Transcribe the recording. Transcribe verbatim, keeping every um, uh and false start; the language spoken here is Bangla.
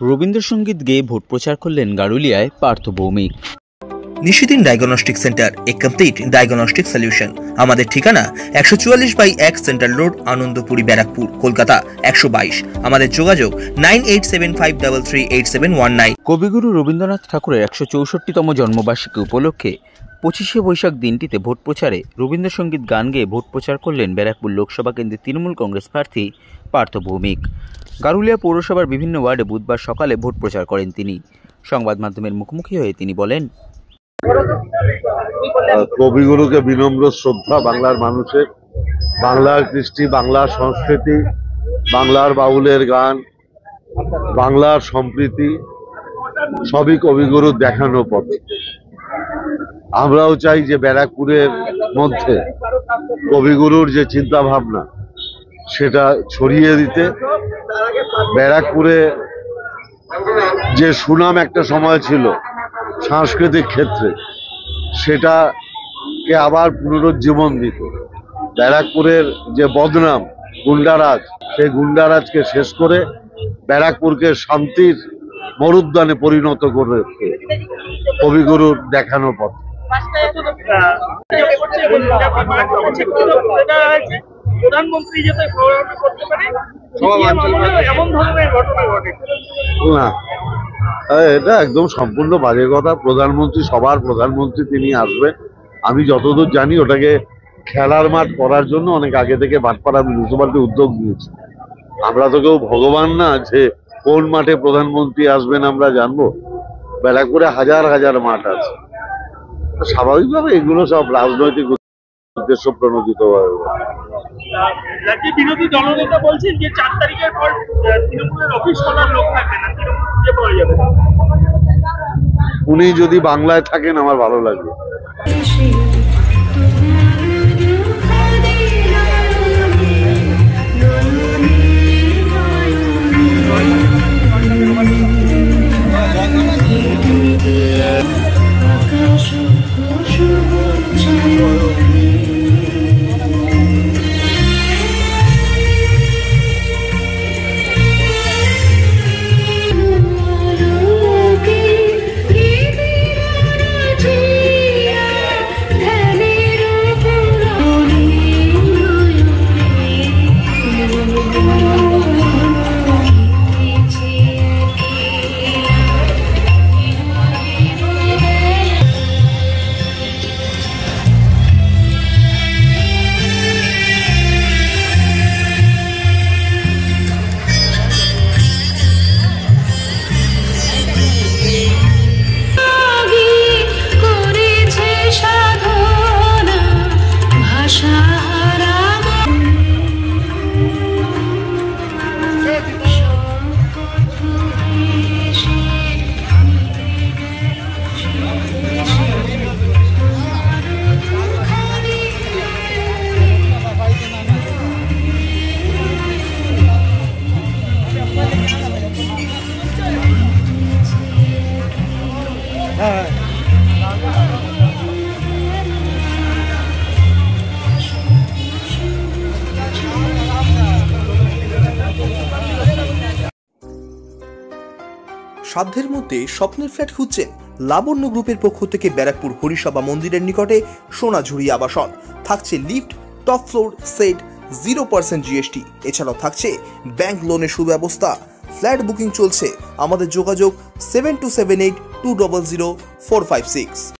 রবীন্দ্রসঙ্গীত গেয়ে ভোট প্রচার করলেন গারুলিয়ায় Partha Bhowmik. Nishidin diagnostic centre, a complete diagnostic solution. আমাদের ঠিকানা একশো চুয়াল্লিশ বাই এক সেন্ট্রাল রোড, আনন্দপুরি, ব্যারাকপুর, কলকাতা একশো বাইশ। আমাদের যোগাযোগ nine eight seven five three three eight seven one nine. কবিগুরু রবীন্দ্রনাথ ঠাকুরের একশো চৌষট্টিতম জন্মবার্ষিকী উপলক্ষে পঁচিশে বৈশাখ দিনটিতে ভোট প্রচারে রবীন্দ্রসঙ্গীত গান গেয়ে ভোট প্রচার করলেন ব্যারাকপুর লোকসভা কেন্দ্রের তৃণমূল কংগ্রেস প্রার্থী পার্থ ভৌমিক। গারুলিয়া পৌরসভার বিভিন্ন ওয়ার্ডে বুধবার সকালে ভোট প্রচার করেন তিনি। সংবাদ মাধ্যমের মুখোমুখি হয়ে তিনি বলেন, কবিগুরুকে বিনম্র শ্রদ্ধা। বাংলার মানুষের বাংলার কৃষ্টি, বাংলার সংস্কৃতি, বাংলার বাউলের গান, বাংলার সম্প্রীতি সবই কবিগুরুর দেখানো পথ। আমরাও চাই যে ব্যারাকপুরের মধ্যে কবিগুরুর যে চিন্তা ভাবনা সেটা ছড়িয়ে দিতে। ব্যারাকপুরে যে সুনাম একটা সময় ছিল সাংস্কৃতিক ক্ষেত্রে, সেটাকে আবার পুনরুজ্জীবন দিত। ব্যারাকপুরের যে বদনাম গুন্ডারাজ, সেই গুন্ডারাজকে শেষ করে ব্যারাকপুরকে শান্তির মরুদ্যানে পরিণত করে কবিগুরুর দেখানো পথ। না, এটা একদম সম্পূর্ণ বাজে কথা। প্রধানমন্ত্রী, সবার প্রধানমন্ত্রী তিনি আসবেন। আমি যতদূর জানি ওটাকে খেলার মাঠ করার জন্য অনেক আগে থেকে ভাটপাড়া মিউনিসিপালিটি উদ্যোগ নিয়েছে। আমরা তো কেউ ভগবান না যে কোন মাঠে প্রধানমন্ত্রী আসবেন আমরা জানবো। ব্যারাকপুরে হাজার হাজার মাঠ আছে, স্বাভাবিকভাবে এগুলো সব রাজনৈতিক উদ্দেশ্য প্রণোদিত হবে। বিরোধী দলনেতা বলছেন যে চার তারিখের পর তৃণমূলের অফিস খোলার লোক থাকবে না, তৃণমূল খুঁজে পাওয়া যাবে। উনি যদি বাংলায় থাকেন আমার ভালো লাগবে। সাধ্যের মধ্যে স্বপ্নের ফ্ল্যাট খুঁজছেন? লাবণ্য গ্রুপের পক্ষ থেকে ব্যারাকপুর হরিসভা মন্দিরের নিকটে সোনাঝুরি আবাসন। থাকছে লিফট, টপ ফ্লোর, সেট, জিরো পার্সেন্ট জিএসটি। এছাড়াও থাকছে ব্যাংক লোনের সুব্যবস্থা। ফ্ল্যাট বুকিং চলছে। আমাদের যোগাযোগ seven two seven eight two double zero four five six.